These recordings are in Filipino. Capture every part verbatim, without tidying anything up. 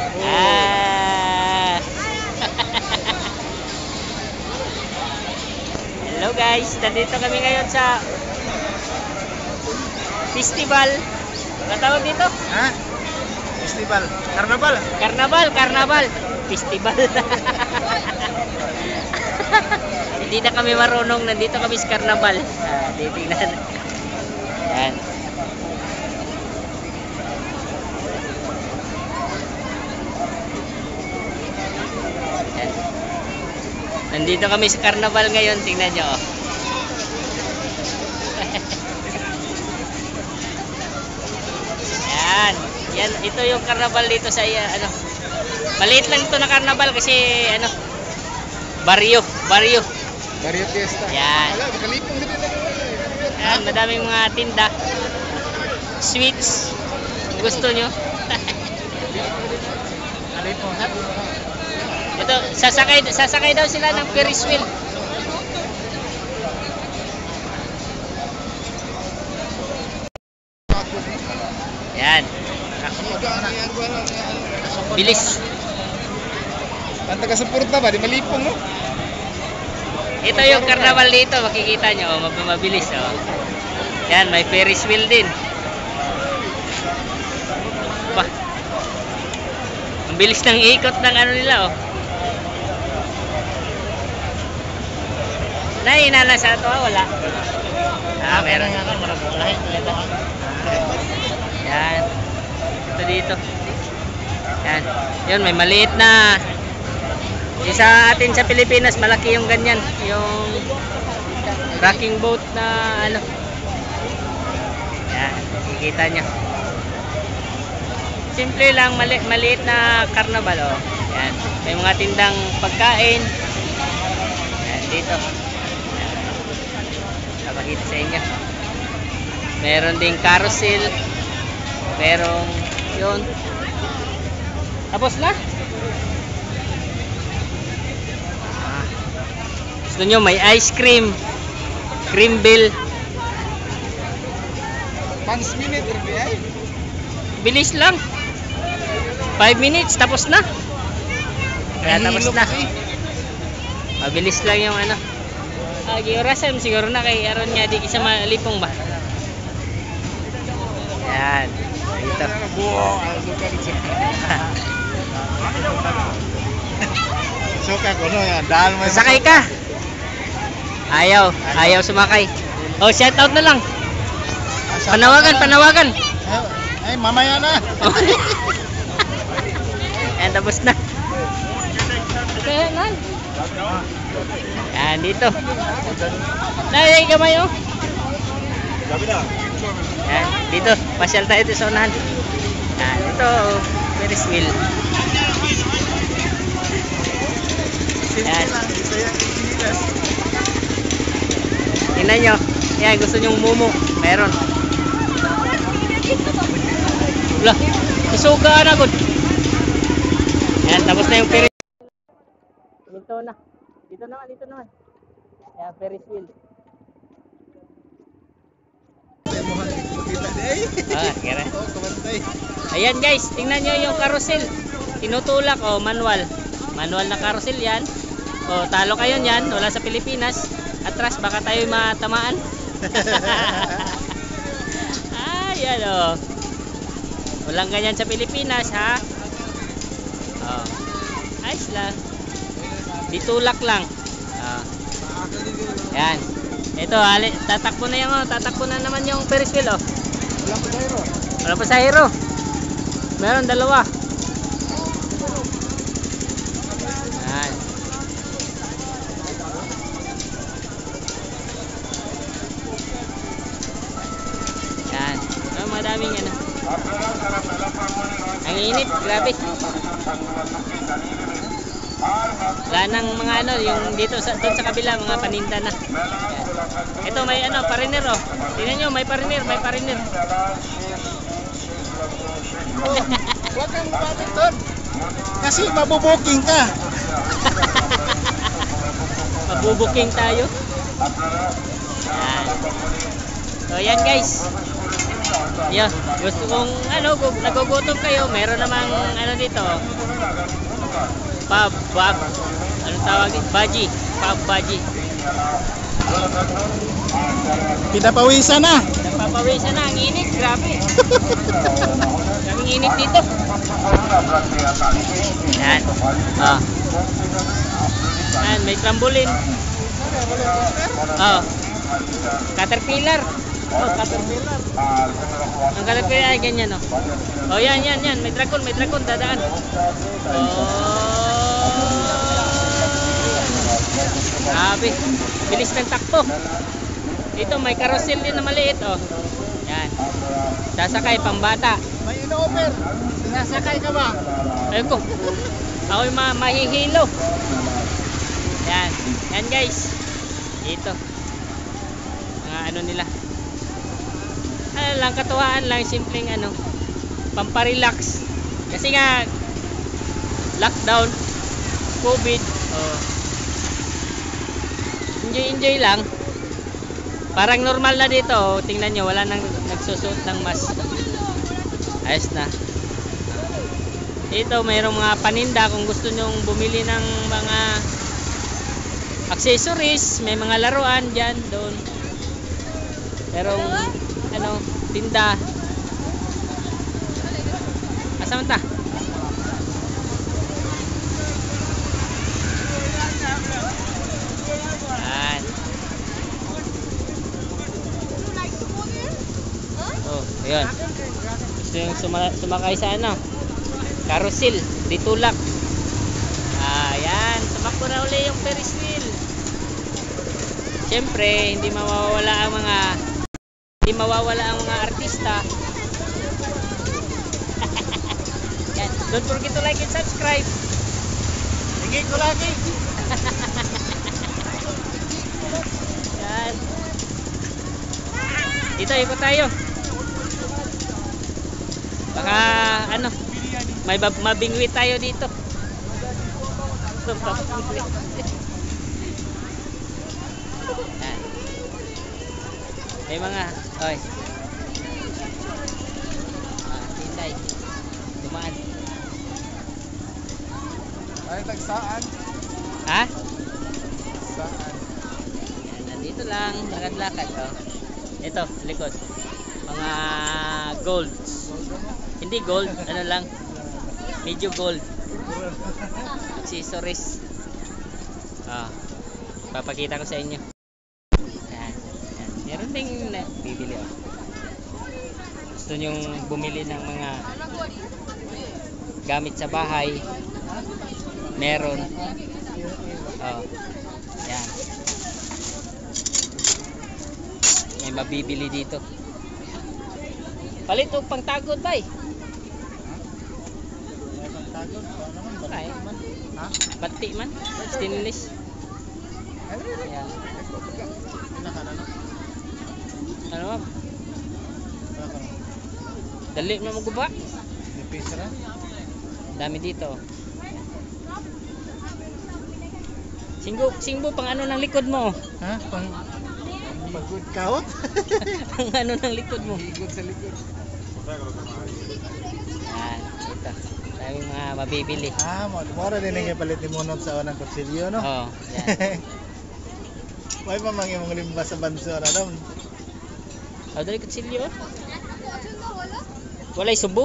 Ah. Hello guys, nandito kami ngayon sa festival. Ano tawag dito? Ha? Festival. Karnaval. Karnaval, karnaval. Festival. Hindi na kami marunong, nandito kami sa karnaval. Ah, titingnan. Yan. Yan. Nandito kami sa karnaval ngayon, tingnan nyo. Oh. Yan. Yan, ito yung karnaval dito sa uh, ano. Maliit lang ito na karnaval kasi ano, baryo, baryo. Barrio Fiesta. Yan. Wala, makalipong dito na. Yan, madaming mga tinda. Sweets. Gusto nyo? Kalipong, ha? Ito, sasakay, sasakay daw sila ng Ferris wheel. Yan. Bilis. Ang taga-suporta ba? Di malipong, no? Ito yung karnaval dito, makikita nyo, oh, mab- mabilis. Oh. Yan, may Ferris wheel din. Bah. Ang bilis ng ikot ng ano nila, oh. Nainana sa ito, wala. Ah, meron. Yan. Ito dito. Yan. Yun, may maliit na. Yung sa atin sa Pilipinas, malaki yung ganyan. Yung rocking boat na ano. Yan. Kikita nyo. Simple lang, mali maliit na karnaval, oh. Yan. May mga tindang pagkain. Yan, dito. Napakita sa inyo. Meron ding carousel. Merong yun. Tapos na. Ah. Gusto nyo may ice cream, cream bill. Pans minute, ay. Bilis lang. five minutes tapos na. Kaya tapos na. Mabilis lang yung ano. Ah, giurasan siguro na kay aron nga di isa malipong ba. Yan. Dito. Suka ko, no? Yan. Dahil mo. Sakay ka. Ayaw, ayaw sumakay. Oh, shout out na lang. Panawagan, panawagan. Ay, mamaya na. Yan, tapos na. Kaya na. Yan, dito. Nalay kamay, oh. Yan, dito. Pasyal tayo dito sa unahan. Yan, dito. Ferris wheel. Yan. Tingnan nyo. Yan, gusto nyong mumo. Meron. Wala. Kasugaan agad. Yan, tapos na yung Ferris. Dito na. Dito naman, dito naman. Yan, Ferris wheel. Ah, kira. Ayan guys, tingnan nyo yung carousel. Tinutulak, oh, manual. Manual na carousel yan. Oh, talo kayo yan, wala sa Pilipinas. Atras, baka tayo matamaan. Ah, yan, oh. Walang ganyan sa Pilipinas, ha? Oh. Ayos lang. Ditulak lang. Oh. Yan. Ito, ali, tatakbo na yung, oh, tatakbo na naman yung Ferris wheel, oh. Walang pasahero. Walang pasahero. Meron dalawa. Yan. Yan. Oh, madaming ano. Ang init, grabe. Wala nang mga ano, yung dito sa doon sa kabila, mga paninda na. Yan. Ito may ano, pariner, oh. Tingnan nyo, may pariner, may pariner. Huwag kang mababit doon. Kasi mabubuking ka. Mabubuking tayo. Yan. So yan guys. Yo, gusto kong ano, kung nagugutom kayo, meron namang ano dito. Pub, pub. Anong tawag dito? Baji. Pub baji. Pinapawisan na. Napapawisan na, ang init, grabe. Kaming init dito. Yan. Ah. Yan, may trampoline. Oh. Caterpillar. Oh, caterpillar. Ang caterpillar ay ganyan, oh. Oh, yan, yan, yan. May dragon, may dragon, dadaan. Oh. Grabe. Bilis ng takbo. Dito may carousel din na maliit, oh. Yan. Sasakay pambata. May ino-offer. Sinasakay ka ba? Ayun ko. Ako'y ma mahihilo. Yan. Yan guys. Ito. Mga ano nila. Ano lang, katuwaan lang. Simpleng ano. Pamparelax. Kasi nga lockdown. COVID. Oh. Enjoy enjoy lang. Parang normal na dito, oh. Tingnan nyo, wala nang nagsusuot ng mask. Ayos na. Ito, mayroong mga paninda kung gusto nyong bumili ng mga accessories, may mga laruan dyan, doon. Merong ano, tinda. Asa man ta? Ayun. Gusto yung suma sumakay sa ano? Carousel, ditulak. Ayan, tumakbo na uli yung Ferris wheel. Siyempre, hindi mawawala ang mga hindi mawawala ang mga artista. Yan. Don't forget to like and subscribe. Higit ko lagi. Yan. Dito, ikot tayo. Baka ano, may mabingwi tayo dito. Yan. May mga, oy. Ah, tinday. Dumaan. Ay, tagsaan. Ha? Saan? Yan, nandito lang, lakad-lakad, oh. Ito, likod. Mga gold. Hindi gold, ano lang. Medyo gold. Accessories. Ah. Papakita ko sa inyo. Yan. Yan. Meron ding na bibili, oh. Gusto nyong bumili ng mga gamit sa bahay. Meron. Oh. Yan. May mabibili dito. Palit o pangtagod ba eh? Pagtagod? Ay, man. Ha? bati man. Stainless. Ayan. Ano ba? Dali na mo guba. Dami dito. Singgo, singbo pang ano ng likod mo? Ha? Pang pagod kaut? Pang ano ng likod mo? Higod sa likod. Yan, ito. Daming mga mabibili. Ah, mo mora din ang palit ni Monod sa unang kutsilyo, no? Oo, yan. May pa mang imong limba sa bansura dong. Oh, dali kutsilyo. Walay subo.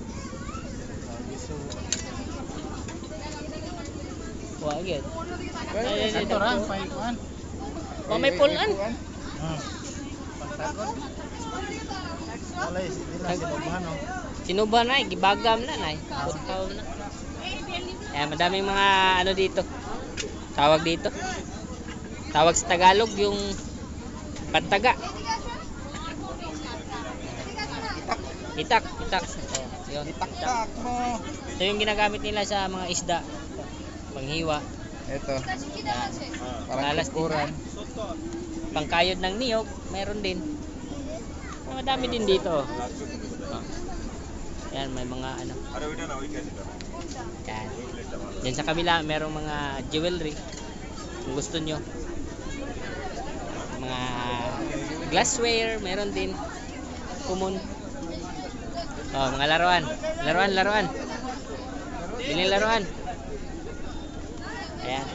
Wa gyud. Ay, ay, Ito ay, ra ay. paikuan. Oh, may pulan. Hmm. Pagtagod. Wala sila sinubahan, no? Sinuba na, gibagam na na. Puntaw na. Eh, madaming mga ano dito. Tawag dito. Tawag sa Tagalog yung pantaga. Itak, itak. Oh, yun. Itak-tak mo. Ito yung ginagamit nila sa mga isda. Panghiwa. Ito. Yan. Parang Lalas din. kukuran. Pangkayod ng niyog, meron din. Madami din dito. Oh. Yan, may mga ano. Yan. Yan sa kabila, merong mga jewelry. Kung gusto nyo. Mga glassware, meron din. Common. Oh, mga laruan. Laruan, laruan. Biling laruan. Ayan.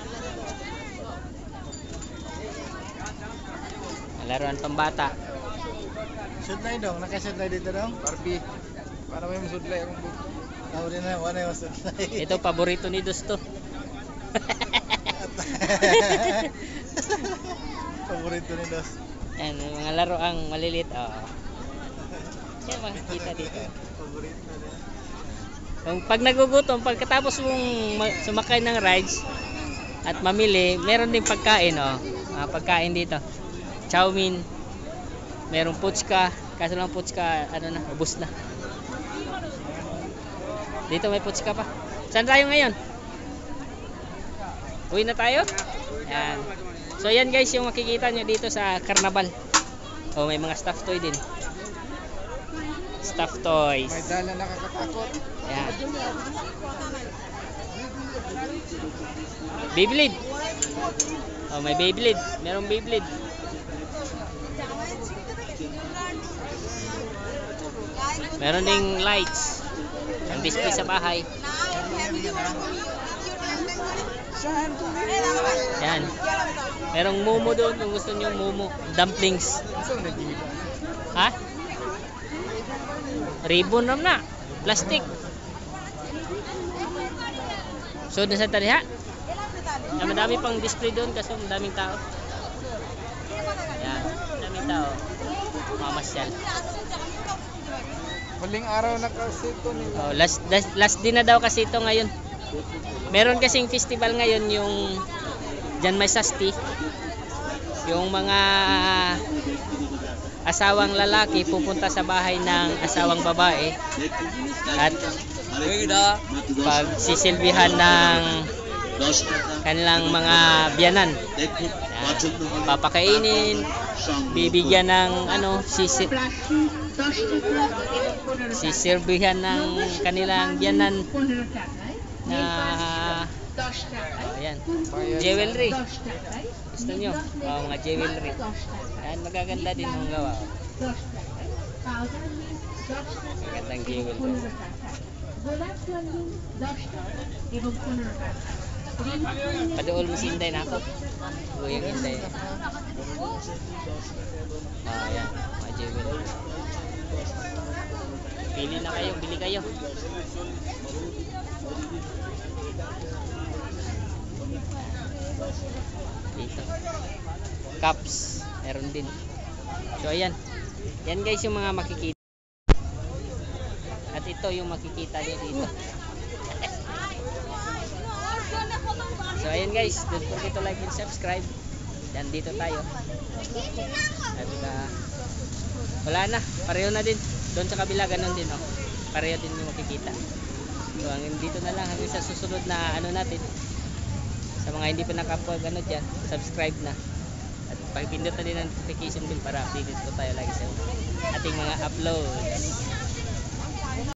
Mga laruan pambata. Sudlay dong, nakasudlay dito dong. Barbie. Para may masudlay akong buko. Tao din na, wala yung masudlay. Ito, paborito ni Dos to. Paborito ni Dos. Ayan, mga laruang malilit. Oh. Yan makikita dito. Paborito niya. Kung pag nagugutom, pagkatapos mong ma- sumakay ng rides at mamili, meron ding pagkain, oh. Mga pagkain dito. Chowmin, merong putska, kaso lang putska, ano na, ubos na. Dito may putska pa. Saan tayo ngayon? Uwi na tayo? Yan. So yan guys, yung makikita nyo dito sa Carnival. Oh, may mga stuffed toy din. Stuffed toys. May dala nakakatakot. Yan. Beyblade. Oh, may Beyblade. Merong Beyblade. Meron ding lights. Ang display sa bahay. Yan. Merong mumu doon kung gusto niyo mumu. Dumplings. Saan nagiging? Ha? Ribbon ram na. Plastic. So, nasa tali ha? Ah, madami pang display doon kasi madaming tao. Yan. Madaming tao. Mamasyal. Maling araw na kasi ito nila. Oh, last, last, last din na daw kasi ito ngayon. Meron kasing festival ngayon yung Jan May Sasti. Yung mga asawang lalaki pupunta sa bahay ng asawang babae at pag sisilbihan ng kanilang mga biyanan. Yan. Papakainin, bibigyan ng ano, sisi sisirbihan ng kanilang biyanan na ayan, jewelry. Gusto nyo? Oh, mga jewelry. Ayan, magaganda din ang gawa. Magandang jewelry. Padool mo si Inday na ako. Uyang Inday. Ah, ayan, mga jewelry. Pili na kayo, bili kayo. Dito. Cups, meron din. So ayan. Yan guys yung mga makikita. At ito yung makikita nyo dito. So ayan guys, don't forget to like and subscribe. Yan dito tayo. At uh, wala na, pareho na din. Doon sa kabila ganun din, oh. Pareho din yung makikita. So hanggang dito na lang, hanggang sa susunod na ano natin. Sa mga hindi pa nakapag ano dyan, subscribe na. At pagpindot na din ang notification bell para updated po tayo lagi sa ating mga uploads.